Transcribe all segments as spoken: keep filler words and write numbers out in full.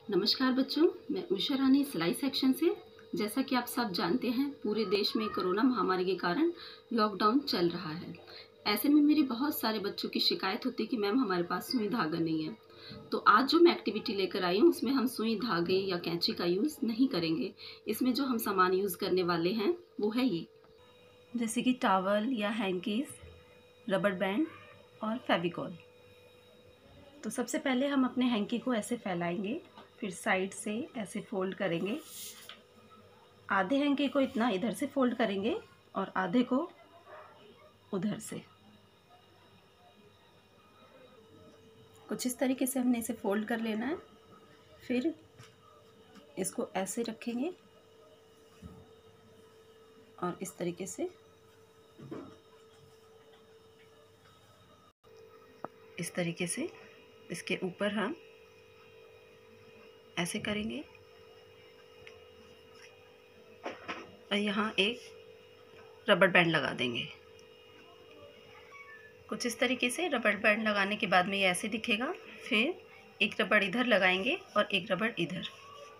नमस्कार बच्चों, मैं उषा रानी सिलाई सेक्शन से। जैसा कि आप सब जानते हैं, पूरे देश में कोरोना महामारी के कारण लॉकडाउन चल रहा है। ऐसे में मेरे बहुत सारे बच्चों की शिकायत होती है कि मैम हमारे पास सुई धागा नहीं है। तो आज जो मैं एक्टिविटी लेकर आई हूँ उसमें हम सुई धागे या कैंची का यूज़ नहीं करेंगे। इसमें जो हम सामान यूज़ करने वाले हैं वो है ये, जैसे कि टॉवल या हैंकीज, रबर बैंड और फेविकॉल। तो सबसे पहले हम अपने हैंकी को ऐसे फैलाएंगे, फिर साइड से ऐसे फोल्ड करेंगे। आधे हैंकी को इतना इधर से फोल्ड करेंगे और आधे को उधर से। कुछ इस तरीके से हमने इसे फोल्ड कर लेना है। फिर इसको ऐसे रखेंगे और इस तरीके से इस तरीके से इसके ऊपर हम ऐसे करेंगे और यहाँ एक रबर बैंड लगा देंगे। कुछ इस तरीके से रबर बैंड लगाने के बाद में ये ऐसे दिखेगा। फिर एक रबड़ इधर लगाएंगे और एक रबड़ इधर।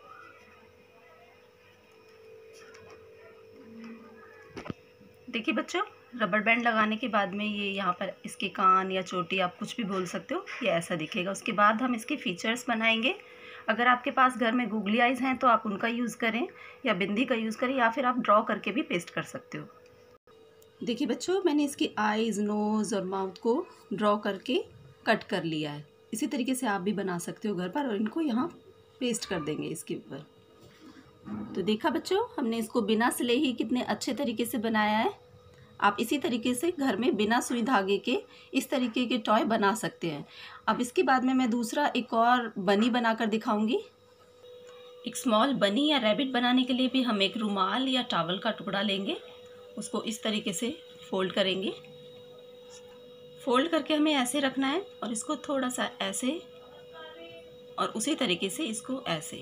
देखिए बच्चों, रबर बैंड लगाने के बाद में ये यहाँ पर इसके कान या चोटी, आप कुछ भी बोल सकते हो, ये ऐसा दिखेगा। उसके बाद हम इसके फीचर्स बनाएंगे। अगर आपके पास घर में गूगली आइज़ हैं तो आप उनका यूज़ करें या बिंदी का यूज़ करें, या फिर आप ड्रॉ करके भी पेस्ट कर सकते हो। देखिए बच्चों, मैंने इसकी आइज़, नोज़ और माउथ को ड्रॉ करके कट कर लिया है। इसी तरीके से आप भी बना सकते हो घर पर और इनको यहाँ पेस्ट कर देंगे इसके ऊपर। तो देखा बच्चों, हमने इसको बिना सिले ही कितने अच्छे तरीके से बनाया है। आप इसी तरीके से घर में बिना सुई धागे के इस तरीके के टॉय बना सकते हैं। अब इसके बाद में मैं दूसरा एक और बनी बनाकर दिखाऊंगी। एक स्मॉल बनी या रैबिट बनाने के लिए भी हम एक रुमाल या टॉवल का टुकड़ा लेंगे, उसको इस तरीके से फोल्ड करेंगे। फोल्ड करके हमें ऐसे रखना है और इसको थोड़ा सा ऐसे और उसी तरीके से इसको ऐसे,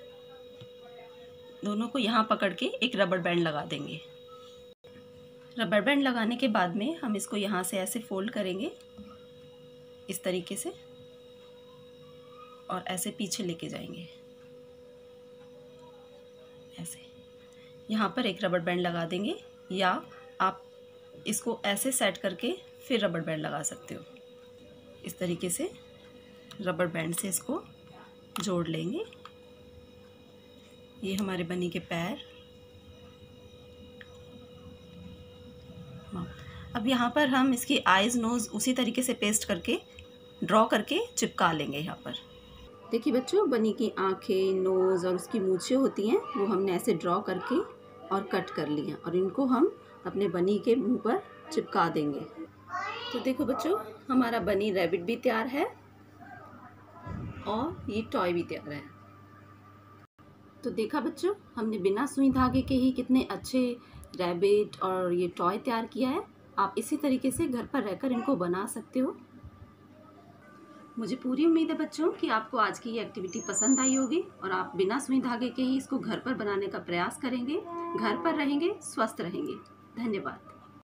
दोनों को यहाँ पकड़ के एक रबर बैंड लगा देंगे। रबर बैंड लगाने के बाद में हम इसको यहाँ से ऐसे फोल्ड करेंगे इस तरीके से और ऐसे पीछे लेके जाएंगे। ऐसे यहाँ पर एक रबर बैंड लगा देंगे, या आप इसको ऐसे सेट करके फिर रबर बैंड लगा सकते हो। इस तरीके से रबर बैंड से इसको जोड़ लेंगे। ये हमारे बनी के पैर। अब यहाँ पर हम इसकी आइज़, नोज़ उसी तरीके से पेस्ट करके ड्रॉ करके चिपका लेंगे यहाँ पर। देखिए बच्चों, बनी की आँखें, नोज़ और उसकी मूंछें होती हैं, वो हमने ऐसे ड्रॉ करके और कट कर ली हैं और इनको हम अपने बनी के मुंह पर चिपका देंगे। तो देखो बच्चों, हमारा बनी रैबिट भी तैयार है और ये टॉय भी तैयार है। तो देखा बच्चों, हमने बिना सुई धागे के ही कितने अच्छे रैबिट और ये टॉय तैयार किया है। आप इसी तरीके से घर पर रहकर इनको बना सकते हो। मुझे पूरी उम्मीद है बच्चों कि आपको आज की ये एक्टिविटी पसंद आई होगी और आप बिना सुई धागे के ही इसको घर पर बनाने का प्रयास करेंगे। घर पर रहेंगे, स्वस्थ रहेंगे। धन्यवाद।